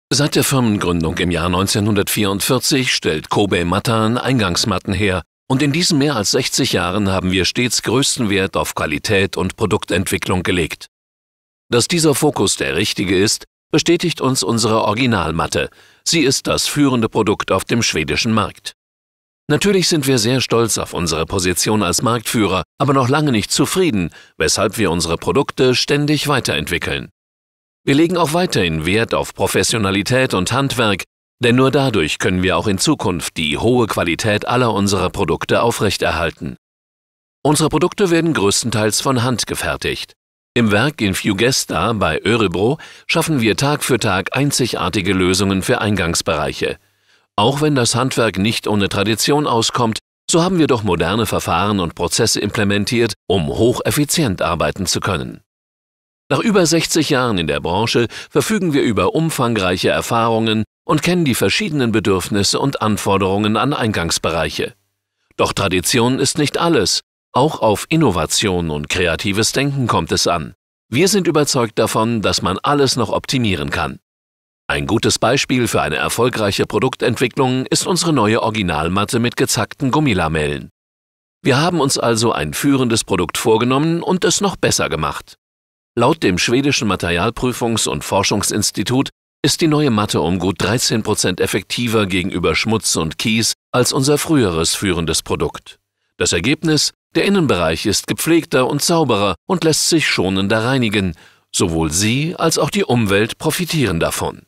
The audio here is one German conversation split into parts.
Seit der Firmengründung im Jahr 1944 stellt Kobe Matan Eingangsmatten her und in diesen mehr als 60 Jahren haben wir stets größten Wert auf Qualität und Produktentwicklung gelegt. Dass dieser Fokus der richtige ist, bestätigt uns unsere Originalmatte. Sie ist das führende Produkt auf dem schwedischen Markt. Natürlich sind wir sehr stolz auf unsere Position als Marktführer, aber noch lange nicht zufrieden, weshalb wir unsere Produkte ständig weiterentwickeln. Wir legen auch weiterhin Wert auf Professionalität und Handwerk, denn nur dadurch können wir auch in Zukunft die hohe Qualität aller unserer Produkte aufrechterhalten. Unsere Produkte werden größtenteils von Hand gefertigt. Im Werk in Fjugesta bei Örebro schaffen wir Tag für Tag einzigartige Lösungen für Eingangsbereiche. Auch wenn das Handwerk nicht ohne Tradition auskommt, so haben wir doch moderne Verfahren und Prozesse implementiert, um hocheffizient arbeiten zu können. Nach über 60 Jahren in der Branche verfügen wir über umfangreiche Erfahrungen und kennen die verschiedenen Bedürfnisse und Anforderungen an Eingangsbereiche. Doch Tradition ist nicht alles. Auch auf Innovation und kreatives Denken kommt es an. Wir sind überzeugt davon, dass man alles noch optimieren kann. Ein gutes Beispiel für eine erfolgreiche Produktentwicklung ist unsere neue Originalmatte mit gezackten Gummilamellen. Wir haben uns also ein führendes Produkt vorgenommen und es noch besser gemacht. Laut dem schwedischen Materialprüfungs- und Forschungsinstitut ist die neue Matte um gut 13% effektiver gegenüber Schmutz und Kies als unser früheres führendes Produkt. Das Ergebnis: Der Innenbereich ist gepflegter und sauberer und lässt sich schonender reinigen. Sowohl Sie als auch die Umwelt profitieren davon.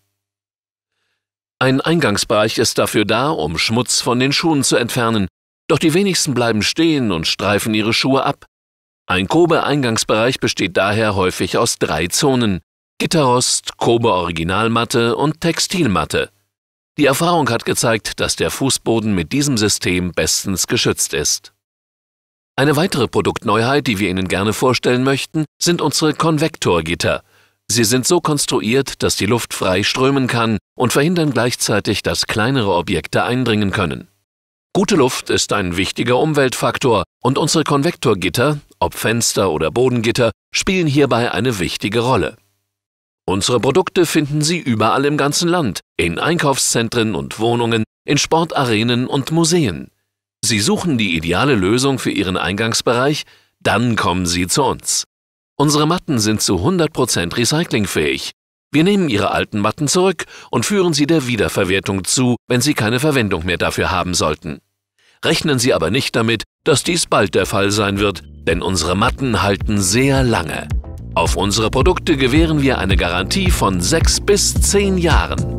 Ein Eingangsbereich ist dafür da, um Schmutz von den Schuhen zu entfernen, doch die wenigsten bleiben stehen und streifen ihre Schuhe ab. Ein Kobe-Eingangsbereich besteht daher häufig aus 3 Zonen: Gitterrost, Kobe-Originalmatte und Textilmatte. Die Erfahrung hat gezeigt, dass der Fußboden mit diesem System bestens geschützt ist. Eine weitere Produktneuheit, die wir Ihnen gerne vorstellen möchten, sind unsere Konvektorgitter. Sie sind so konstruiert, dass die Luft frei strömen kann und verhindern gleichzeitig, dass kleinere Objekte eindringen können. Gute Luft ist ein wichtiger Umweltfaktor und unsere Konvektorgitter, ob Fenster- oder Bodengitter, spielen hierbei eine wichtige Rolle. Unsere Produkte finden Sie überall im ganzen Land, in Einkaufszentren und Wohnungen, in Sportarenen und Museen. Sie suchen die ideale Lösung für Ihren Eingangsbereich? Dann kommen Sie zu uns. Unsere Matten sind zu 100% recyclingfähig. Wir nehmen Ihre alten Matten zurück und führen sie der Wiederverwertung zu, wenn Sie keine Verwendung mehr dafür haben sollten. Rechnen Sie aber nicht damit, dass dies bald der Fall sein wird, denn unsere Matten halten sehr lange. Auf unsere Produkte gewähren wir eine Garantie von 6 bis 10 Jahren.